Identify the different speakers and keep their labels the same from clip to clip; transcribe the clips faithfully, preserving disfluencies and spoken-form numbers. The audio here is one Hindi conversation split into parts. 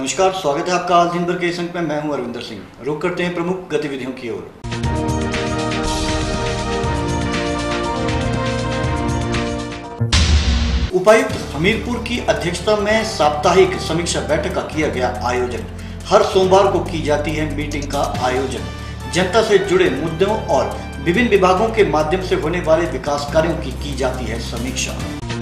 Speaker 1: नमस्कार, स्वागत है आपका आज दिन भर के इस अंक में। मैं हूं अरविंदर सिंह। रुक करते हैं प्रमुख गतिविधियों की ओर। उपायुक्त हमीरपुर की अध्यक्षता में साप्ताहिक समीक्षा बैठक का किया गया आयोजन। हर सोमवार को की जाती है मीटिंग का आयोजन। जनता से जुड़े मुद्दों और विभिन्न विभागों के माध्यम से होने वाले विकास कार्यों की की जाती है समीक्षा।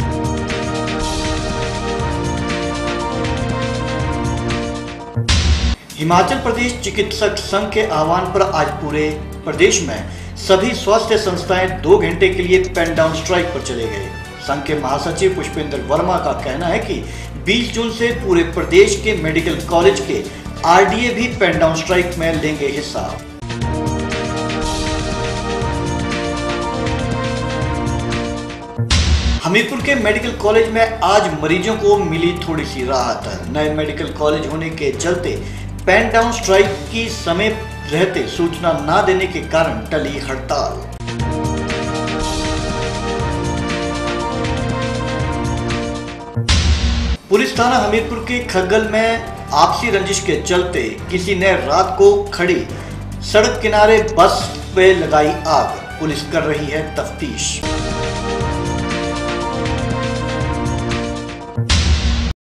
Speaker 1: हिमाचल प्रदेश चिकित्सक संघ के आह्वान पर आज पूरे प्रदेश में सभी स्वास्थ्य संस्थाएं दो घंटे के लिए पेन डाउन स्ट्राइक पर चले गए। संघ के महासचिव पुष्पेंद्र वर्मा का कहना है कि बीस जून से पूरे प्रदेश के मेडिकल कॉलेज के आरडीए भी पेन डाउन स्ट्राइक में लेंगे हिस्सा। हमीरपुर के मेडिकल कॉलेज में आज मरीजों को मिली थोड़ी सी राहत। नए मेडिकल कॉलेज होने के चलते पेन डाउन स्ट्राइक की समय रहते सूचना न देने के कारण टली हड़ताल। पुलिस थाना हमीरपुर के खग्गल में आपसी रंजिश के चलते किसी ने रात को खड़ी सड़क किनारे बस पे लगाई आग। पुलिस कर रही है तफ्तीश।